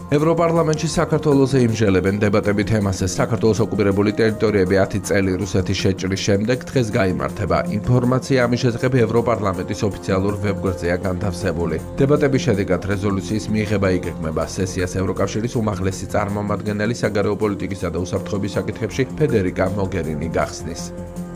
ევროპარლამენტში საქართველოსზე იმჟელებენ დებატები თემაზე საქართველოს ოკუპირებული ტერიტორიები 10 წელი რუსეთის შეჭრის შემდეგ დღეს გაიმართება. ინფორმაცია ამის შესახებ ევროპარლამენტის ოფიციალურ ვებგვერდზეა განთავსებული. დებატების შედეგად რეზოლუციის მიღება იგეგმება. სესიას ევროკავშირის უმაღლესი წარმომადგენელი საგარეო პოლიტიკისა და უსაფრთხოების საკითხებში ფედერიკა მოგერინი გახსნის.